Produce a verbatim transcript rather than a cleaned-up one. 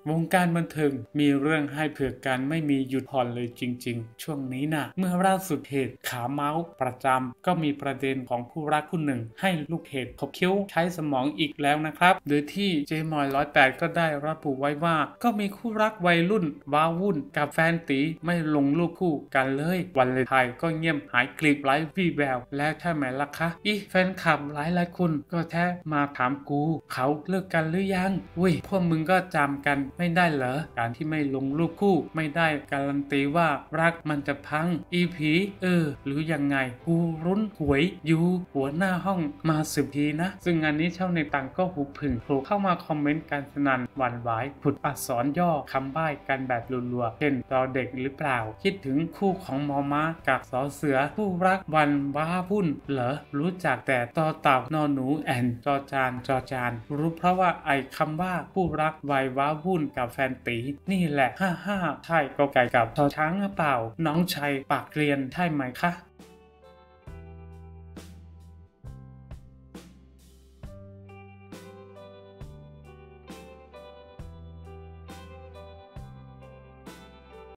วงการบันเทิงมีเรื่องให้เผือกกันไม่มีหยุดผ่อนเลยจริงๆช่วงนี้นะเมื่อล่าสุดเหตุขาเมาส์ประจำก็มีประเด็นของผู้รักคู่หนึ่งให้ลูกเหตุขบคิ้วใช้สมองอีกแล้วนะครับโดยที่เจมอยร้อยแปดก็ได้ระบุไว้ว่าก็มีคู่รักวัยรุ่นว้าวุ่นกับแฟนตีไม่ลงรูปคู่กันเลยวันเลนไทน์ก็เงียบหายกลีบไร้วี่แววแล้วใช่ไหมล่ะคะอีแฟนคลับหลายหลายคนก็แท้มาถามกูเขาเลิกกันหรือยังอุ้ยพวกมึงก็จำกันไม่ได้เหรอการที่ไม่ลงรูปคู่ไม่ได้การันตีว่ารักมันจะพังอีผีเออหรือยังไงกูรุ้นหวยอยู่หัวหน้าห้องมาสิบทีนะซึ่งงานนี้ชาวเน็ตต่างก็หูผึ่งโผล่เข้ามาคอมเมนต์การสนั่นหวั่นไหวผุดอักษรย่อคำใบ้กันแบบรัวๆเช่นรอเด็กหรือเปล่าคิดถึงคู่ของมอม้ากับสอเสือผู้รักวันว้าวุ่นเหรอรู้จักแต่ต่อเต่านอนหนูแอนจอจานจอจานรู้เพราะว่าไอ้คำว่าผู้รักวัยว้าวุ่นกับแฟนตีนี่แหละฮ่าฮ่าใช่ก็ไก่กับชอช้างหรือเปล่าน้องชัยปากเกรียนใช่ไหมคะ